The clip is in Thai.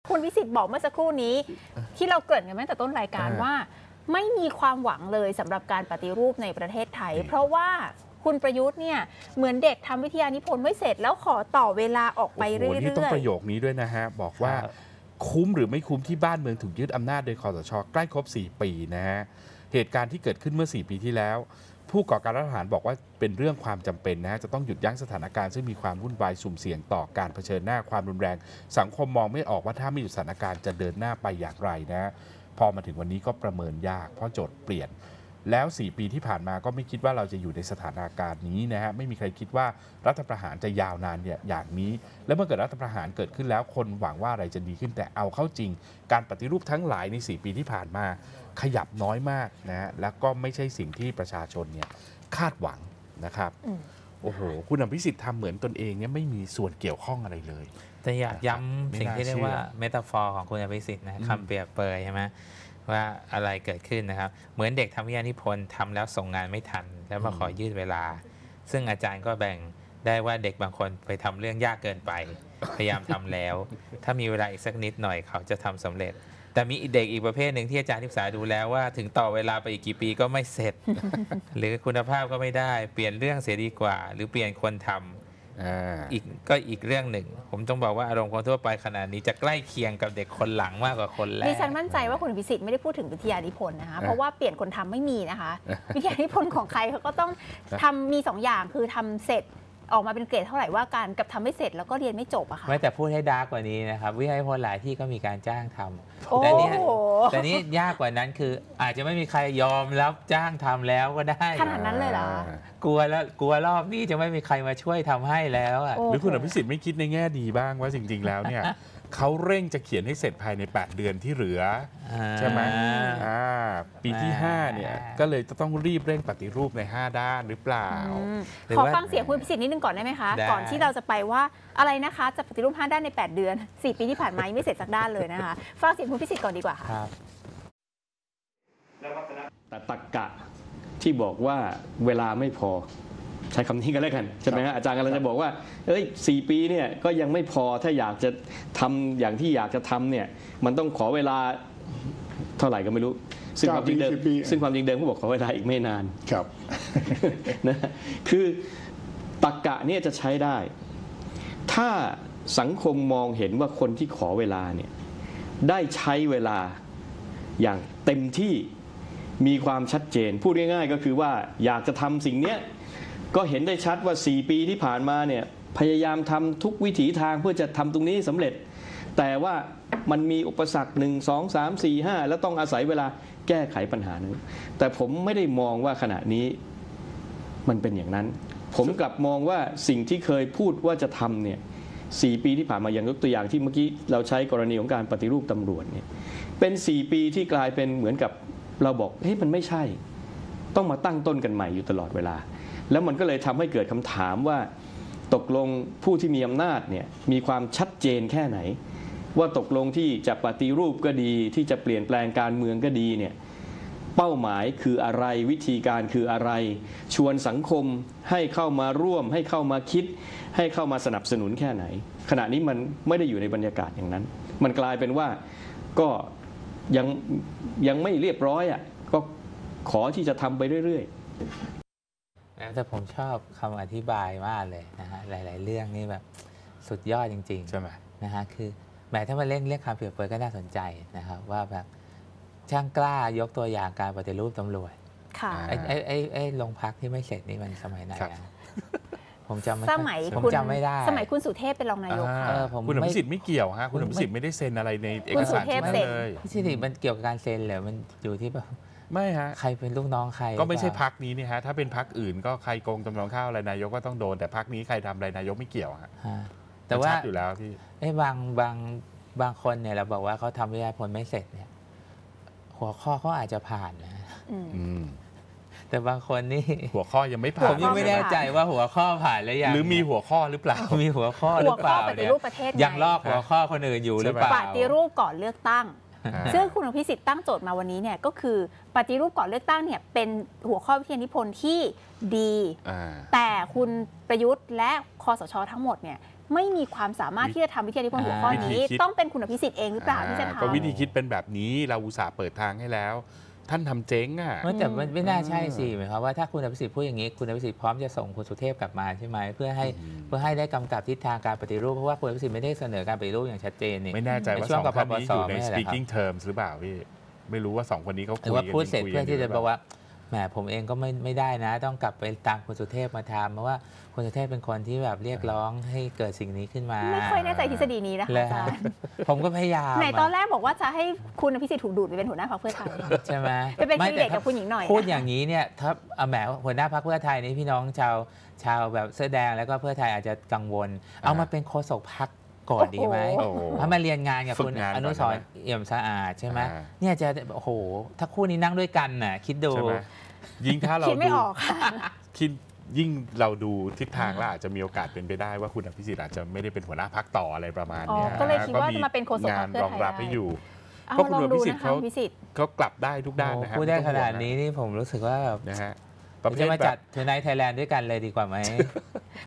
คุณวิสิทธิ์บอกเมื่อสักครู่นี้ที่เราเกริ่นกันตั้งแต่ต้นรายการว่าไม่มีความหวังเลยสำหรับการปฏิรูปในประเทศไทยเพราะว่าคุณประยุทธ์เนี่ยเหมือนเด็กทำวิทยานิพนธ์ไม่เสร็จแล้วขอต่อเวลาออกไปเรื่อยๆนี่ต้องประโยคนี้ด้วยนะฮะบอกว่าคุ้มหรือไม่คุ้มที่บ้านเมืองถูกยึดอำนาจโดยคสช.ใกล้ครบ4 ปีนะฮะเหตุการณ์ที่เกิดขึ้นเมื่อ4 ปีที่แล้วผู้ก่อการรัฐประหารบอกว่าเป็นเรื่องความจำเป็นนะฮะจะต้องหยุดยั้งสถานการณ์ซึ่งมีความวุ่นวายสุ่มเสี่ยงต่อการเผชิญหน้าความรุนแรงสังคมมองไม่ออกว่าถ้าไม่หยุดสถานการณ์จะเดินหน้าไปอย่างไรนะพอมาถึงวันนี้ก็ประเมินยากเพราะโจทย์เปลี่ยนแล้ว4 ปีที่ผ่านมาก็ไม่คิดว่าเราจะอยู่ในสถานการณ์นี้นะฮะไม่มีใครคิดว่ารัฐประหารจะยาวนานอย่างนี้และเมื่อเกิดรัฐประหารเกิดขึ้นแล้วคนหวังว่าอะไรจะดีขึ้นแต่เอาเข้าจริงการปฏิรูปทั้งหลายใน4 ปีที่ผ่านมาขยับน้อยมากนะฮะแล้วก็ไม่ใช่สิ่งที่ประชาชนเนี่ยคาดหวังนะครับโอ้โหคุณอภิสิทธิ์ทำเหมือนตนเองเนี่ยไม่มีส่วนเกี่ยวข้องอะไรเลยแต่อยากย้ำสิ่งที่เรียกว่าเมตาฟอร์ของคุณอภิสิทธิ์นะคำเปรียบเปรยใช่ไหมว่าอะไรเกิดขึ้นนะครับเหมือนเด็กทำวิทยานิพนธ์ทำแล้วส่งงานไม่ทันแล้วมาขอยืดเวลาซึ่งอาจารย์ก็แบ่งได้ว่าเด็กบางคนไปทำเรื่องยากเกินไปพยายามทำแล้วถ้ามีเวลาอีกสักนิดหน่อยเขาจะทำสำเร็จแต่มีเด็กอีกประเภทหนึ่งที่อาจารย์ที่ปรึกษาดูแล้วว่าถึงต่อเวลาไปอีกกี่ปีก็ไม่เสร็จ หรือคุณภาพก็ไม่ได้เปลี่ยนเรื่องเสียดีกว่าหรือเปลี่ยนคนทำอีกเรื่องหนึ่งผมต้องบอกว่าอารมณ์คนทั่วไปขนาดนี้จะใกล้เคียงกับเด็กคนหลังมากกว่าคนแรกดิฉันมั่นใจว่าคุณพิสิทธิ์ไม่ได้พูดถึงวิทยานิพนธ์นะคะเพราะว่าเปลี่ยนคนทำไม่มีนะคะวิทยานิพนธ์ของใครเขาก็ต้องทำมี2 อย่างคือทำเสร็จออกมาเป็นเกรดเท่าไหร่ว่าการกับทำไม่เสร็จแล้วก็เรียนไม่จบอะค่ะไม่แต่พูดให้ดาร์กกว่านี้นะครับวิทยานิพนธ์หลายที่ก็มีการจ้างทำแต่นี้ยากกว่านั้นคืออาจจะไม่มีใครยอมรับจ้างทำแล้วก็ได้ขนาดนั้นเลยเหรอกลัวรอบนี้จะไม่มีใครมาช่วยทำให้แล้วอะหรือคุณอภิสิทธิ์ไม่คิดในแง่ดีบ้างว่าจริงๆแล้วเนี่ยเขาเร่งจะเขียนให้เสร็จภายใน8 เดือนที่เหลือใช่ไหมปีที่5เนี่ยก็เลยจะต้องรีบเร่งปฏิรูปใน5 ด้านหรือเปล่าขอฟังเสียงคุณพิสิทธิ์นิดนึงก่อนได้ไหมคะก่อนที่เราจะไปว่าอะไรนะคะจะปฏิรูป5 ด้านใน8 เดือน4 ปีที่ผ่านมาไม่เสร็จสักด้านเลยนะคะฟังเสียงคุณพิสิทธิ์ก่อนดีกว่าค่ะแต่ตรรกะที่บอกว่าเวลาไม่พอใช้คำนี้กันแล้วกันใช่ไหมฮะอาจารย์กำลังจะบอกว่า4 ปีเนี่ยก็ยังไม่พอถ้าอยากจะทำอย่างที่อยากจะทำเนี่ยมันต้องขอเวลาเท่าไหร่ก็ไม่รู้ซึ่งความจริงเดิมเขาบอกขอเวลาอีกไม่นานครับนะคือตรรกะเนี่ยจะใช้ได้ถ้าสังคมมองเห็นว่าคนที่ขอเวลาเนี่ยได้ใช้เวลาอย่างเต็มที่มีความชัดเจนพูดง่ายๆก็คือว่าอยากจะทำสิ่งเนี้ยก็เห็นได้ชัดว่า4 ปีที่ผ่านมาเนี่ยพยายามทำทุกวิถีทางเพื่อจะทำตรงนี้สำเร็จแต่ว่ามันมีอุปสรรค1 2 3 4 5แล้วต้องอาศัยเวลาแก้ไขปัญหานั้นแต่ผมไม่ได้มองว่าขณะนี้มันเป็นอย่างนั้นผมกลับมองว่าสิ่งที่เคยพูดว่าจะทำเนี่ย4 ปีที่ผ่านมาอย่างยกตัวอย่างที่เมื่อกี้เราใช้กรณีของการปฏิรูปตำรวจเนี่ยเป็น4 ปีที่กลายเป็นเหมือนกับเราบอกเฮ้ยมันไม่ใช่ต้องมาตั้งต้นกันใหม่อยู่ตลอดเวลาแล้วมันก็เลยทำให้เกิดคำถามว่าตกลงผู้ที่มีอำนาจเนี่ยมีความชัดเจนแค่ไหนว่าตกลงที่จะปฏิรูปก็ดีที่จะเปลี่ยนแปลงการเมืองก็ดีเนี่ยเป้าหมายคืออะไรวิธีการคืออะไรชวนสังคมให้เข้ามาร่วมให้เข้ามาคิดให้เข้ามาสนับสนุนแค่ไหนขณะนี้มันไม่ได้อยู่ในบรรยากาศอย่างนั้นมันกลายเป็นว่าก็ยังไม่เรียบร้อยอ่ะก็ขอที่จะทำไปเรื่อยๆแต่ผมชอบคำอธิบายมากเลยนะฮะหลายๆเรื่องนี่แบบสุดยอดจริงๆใช่ไหมนะฮะคือแม้ถ้ามาเล่นเรื่องคำเปรียบเปรยก็น่าสนใจนะครับว่าแบบช่างกล้ายกตัวอย่างการปฏิรูปตำรวจค่ะไอ้โรงพักที่ไม่เสร็จนี่มันสมัยไหนผมจำไม่ได้สมัยคุณสุเทพเป็นรองนายกคุณอภิสิทธิ์ไม่เกี่ยวฮะคุณอภิสิทธิ์ไม่ได้เซ็นอะไรในเอกสารนั้นเลยพี่สิริมันเกี่ยวกับการเซ็นเหรอมันอยู่ที่แบบไม่ฮะใครเป็นลูกน้องใครก็ไม่ใช่พรรคนี้นี่ฮะถ้าเป็นพรรคอื่นก็ใครโกงจำนองข้าวอะไรนายกก็ต้องโดนแต่พรรคนี้ใครทำอะไรนายกไม่เกี่ยวฮะแต่ว่าอยู่แล้วที่บางคนเนี่ยเราบอกว่าเขาทำวิทยานิพนธ์ไม่เสร็จเนี่ยหัวข้อเขาอาจจะผ่านนะแต่บางคนนี่หัวข้อยังไม่ผ่านผมยังไม่แน่ใจว่าหัวข้อผ่านแล้วยังหรือมีหัวข้อหรือเปล่ามีหัวข้อหรือเปล่าเนี่ยยังลอกหัวข้อคนอื่นอยู่หรือเปล่าปฏิรูปก่อนเลือกตั้งซึ่งคุณอภิสิทธิ์ตั้งโจทย์มาวันนี้เนี่ยก็คือปฏิรูปก่อนเลือกตั้งเนี่ยเป็นหัวข้อวิทยานิพนธ์ที่ดีแต่คุณประยุทธ์และคสช.ทั้งหมดเนี่ยไม่มีความสามารถที่จะทำวิทยานิพนธ์หัวข้อนี้ ต้องเป็นคุณอภิสิทธิ์เองหรือเปล่าที่จะก็ทำวิธีคิดเป็นแบบนี้เราอุตส่าห์เปิดทางให้แล้ว ท่านทำเจ๊งอ่ะแต่ไม่น่าใช่สิหมายความว่าถ้าคุณอภิสิทธิ์พูดอย่างนี้คุณอภิสิทธิ์พร้อมจะส่งคุณสุเทพกลับมาใช่ไหมเพื่อให้ได้กำกับทิศทางการปฏิรูปเพราะว่าคุณอภิสิทธิ์ไม่ได้เสนอการปฏิรูปอย่างชัดเจนนี่ไม่แน่ใจว่าช่สวอง งกับท่านนี้อยู่ในปปส speaking terms หรือเปล่าพี่ไม่รู้ว่าสองคนนี้เขาหคุรืยอว่ากันพูดเสร็จคุยเพื่อที่จะหบอกว่าแหมผมเองก็ไม่ได้นะ ต้องกลับไปตามคุณสุเทพมาทำเพราะว่าคุณสุเทพเป็นคนที่แบบเรียกร้องให้เกิดสิ่งนี้ขึ้นมาไม่ค่อยแน่ใจทฤษฎีนี้นะคะแล้วอาจารย์ผมก็พยายามไหนตอนแรกบอกว่าจะให้คุณอภิสิทธิ์ถูกดูดไปเป็นหัวหน้าพรรคเพื่อไทยใช่ไหมไปเป็นไม่แคนดิเดตกับคุณหญิงหน่อยพูดอย่างนี้เนี่ยถ้าแหมหัวหน้าพรรคเพื่อไทยนี่พี่น้องชาวแบบเสื้อแดงแล้วก็เพื่อไทยอาจจะกังวล เอามาเป็นโฆษกพรรคก่อนดีไหมโอ้โหถ้ามาเรียนงานกับฝึคุกณงานก่อนอนุสรณ์เอี่ยมสะอาดใช่ไหมอ่าเนี่ยจะโอ้โหถ้าคู่นี้นั่งด้วยกันน่ะคิดดูใช่ไหมยิ่งถ้าเราคิดไม่ดูออกค่ะคิดยิ่งเราดูทิศทางแล้วอาจจะมีโอกาสเป็นไปได้ว่าคุณอภิสิทธิ์อาจจะไม่ได้เป็นหัวหน้าพรรคต่ออะไรประมาณเนี้ยอ๋อก็เลยคิดว่าจะมาเป็นโฆษกพรรคงานเพื่อไทยรองรับให้อยู่เอาเพราะลคุอณงอดูภิสิทนะธิ์คะอภิสิทธิ์เขากลับได้ทุกด้านนะครัพูดได้ขนาดนี้นี่ผมรู้สึกว่านะฮะประเภจะทมาแบจัดบทูไนท์ไทยแลนด์ด้วยกันเลยดีกว่าไหม